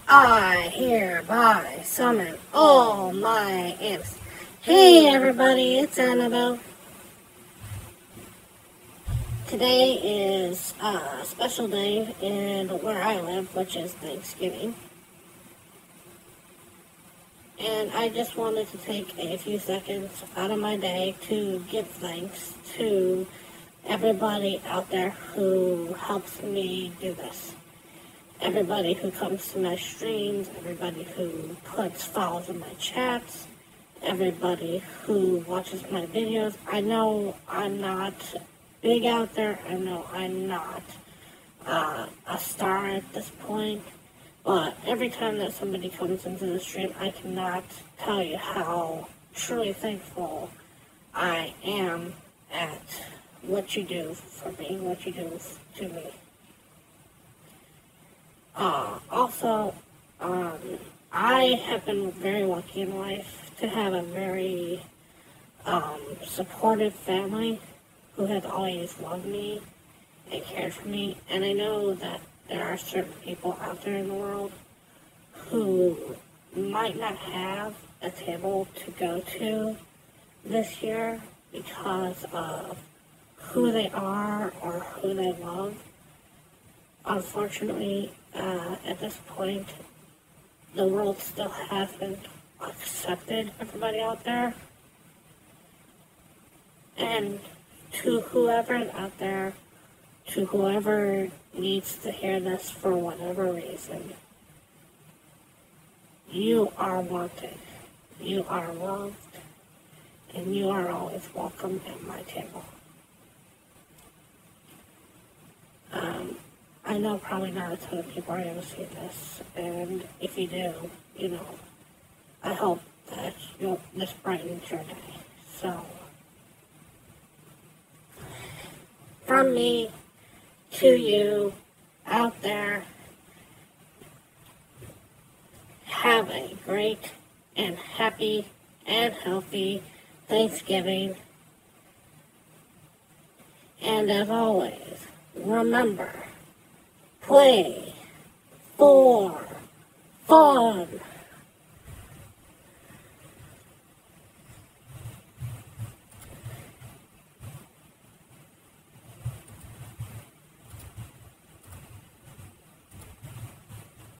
I hereby summon all my imps. Hey everybody, it's Annabelle. Today is a special day in where I live, which is Thanksgiving. And I just wanted to take a few seconds out of my day to give thanks to everybody out there who helps me do this. Everybody who comes to my streams, everybody who follows in my chats, everybody who watches my videos. I know I'm not big out there. I know I'm not a star at this point. But every time that somebody comes into the stream, I cannot tell you how truly thankful I am at what you do for me, what you do to me. Also, I have been very lucky in life to have a very supportive family who has always loved me and cared for me. And I know that there are certain people out there in the world who might not have a table to go to this year because of who they are or who they love. Unfortunately, at this point, the world still hasn't accepted everybody out there. And to whoever out there, to whoever needs to hear this for whatever reason, you are wanted, you are loved, and you are always welcome at my table. I know probably not a ton of people are going to see this, and if you do, I hope that this brightens your day. So, from me to you out there, have a great and happy and healthy Thanksgiving. And as always, remember, play for fun.